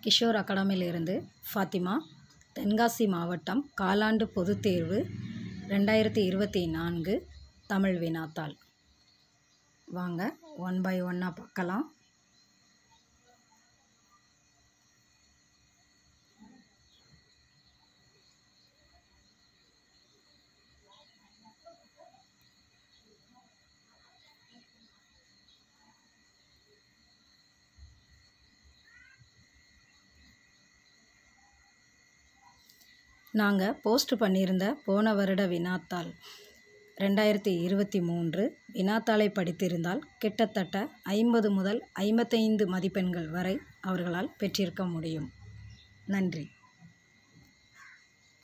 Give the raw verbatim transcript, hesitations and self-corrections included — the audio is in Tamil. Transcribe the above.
கிஷோர் அகாடமியிலிருந்து ஃபாத்திமா. தென்காசி மாவட்டம் காலாண்டு பொதுத் தேர்வு ரெண்டாயிரத்தி இருபத்தி நான்கு தமிழ் வினாத்தாள். வாங்க ஒன் பை ஒன்னாக பார்க்கலாம். நாங்கள் போஸ்ட் பண்ணியிருந்த போன வருட வினாத்தாள் ரெண்டாயிரத்தி இருபத்தி மூன்று வினாத்தாளை படித்திருந்தால் கிட்டத்தட்ட ஐம்பது முதல் ஐம்பத்தைந்து மதிப்பெண்கள் வரை அவர்களால் பெற்றிருக்க முடியும். நன்றி.